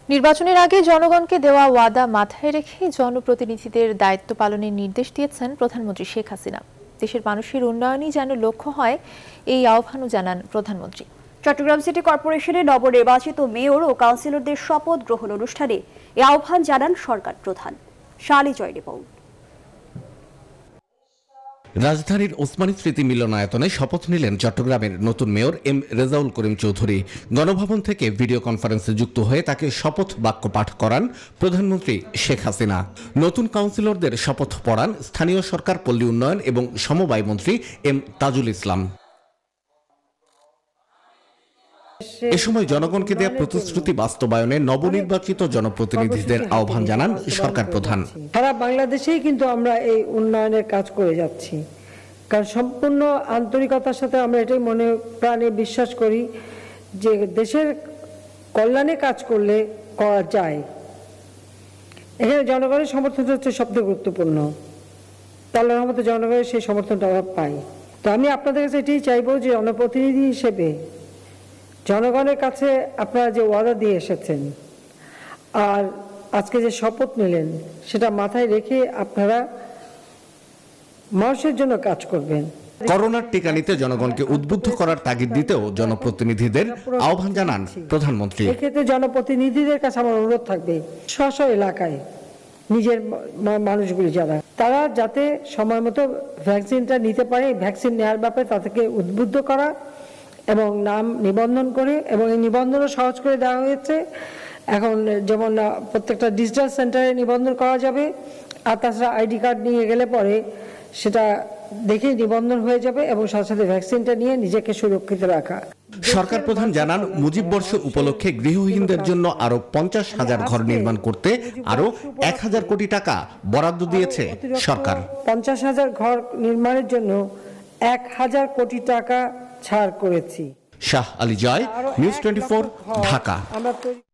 নির্বাচনের আগে জনগণকে দেওয়া ওয়াদা মাথায় রেখে জনপ্রতিনিধিদের দায়িত্ব পালনের নির্দেশ দিয়েছেন প্রধানমন্ত্রী শেখ হাসিনা। দেশের মানুষের উন্নয়নই যেন লক্ষ্য হয়, এই আহ্বানও জানান প্রধানমন্ত্রী। চট্টগ্রাম সিটি কর্পোরেশনের নবনির্বাচিত মেয়র ও কাউন্সিলরদের শপথ গ্রহণ অনুষ্ঠানে এই আহ্বান জানান সরকার প্রধান। শালি জয় রিপোর্ট। রাজধানীর ওসমানী স্মৃতি মিলনায়তনে শপথ নিলেন চট্টগ্রামের নতুন মেয়র এম রেজাউল করিম চৌধুরী। গণভবন থেকে ভিডিও কনফারেন্সে যুক্ত হয়ে তাকে শপথ বাক্য পাঠ করান প্রধানমন্ত্রী শেখ হাসিনা। নতুন কাউন্সিলরদের শপথ পড়ান স্থানীয় সরকার, পল্লী উন্নয়ন এবং সমবায় মন্ত্রী এম তাজুল ইসলাম। এ সময় জনগণকে দেয়া প্রতিশ্রুতি বাস্তবায়নে নবনির্বাচিত জনপ্রতিনিধিদের আহ্বান জানান সরকার প্রধান। সারা বাংলাদেশেই কিন্তু আমরা এই উন্নয়নের কাজ করে যাচ্ছি, কারণ সম্পূর্ণ আন্তরিকতার সাথে আমরা এটাই মনে প্রাণে বিশ্বাস করি যে দেশের কল্যাণে কাজ করলে করা যায়। এখানে জনগণের সমর্থন হচ্ছে সবচেয়ে গুরুত্বপূর্ণ। আল্লাহর রহমতে জনগণের সেই সমর্থনটা আমরা পাই। তো আমি আপনাদের কাছে এটাই চাইবো যে জনপ্রতিনিধি হিসেবে জনগণের কাছে আপনারা যে ওয়াদা দিয়ে এসেছেন আর আজকে যে শপথ নিলেন, সেটা মাথায় রেখে আপনারা মানুষের জন্য কাজ করবেন। করোনার টিকা নিতে জনগণকে উদ্বুদ্ধ করার তাগিদ দিতেও জনপ্রতিনিধিদের আহ্বান জানান প্রধানমন্ত্রী। এক্ষেত্রে জনপ্রতিনিধিদের কাছে আমার অনুরোধ থাকবে, স্ব এলাকায় নিজের মানুষগুলি যারা, তারা যাতে সময় মতো ভ্যাকসিনটা নিতে পারে, ভ্যাকসিন নেওয়ার ব্যাপারে তাদেরকে উদ্বুদ্ধ করা এবং নাম নিবন্ধন করে, এবং এই নিবন্ধনও সহজ করে দেওয়া হয়েছে। এখন যেমন প্রত্যেকটা ডিজিটাল সেন্টারে নিবন্ধন করা যাবে, আর তাছাড়া আইডি কার্ড নিয়ে গেলে পরে সেটা দেখে নিবন্ধন হয়ে যাবে এবং সাথে সাথে ভ্যাকসিনটা নিয়ে নিজেকে সুরক্ষিত রাখা। সরকার প্রধান জানান, মুজিব বর্ষ উপলক্ষে গৃহহীনদের জন্য আরো 50,000 ঘর নির্মাণ করতে আরো 1,000 কোটি টাকা বরাদ্দ দিয়েছে সরকার। 50,000 ঘর নির্মাণের জন্য 1,000 কোটি টাকা ছাড় করেছি। শাহ আলী জয়, নিউজ 24, ঢাকা।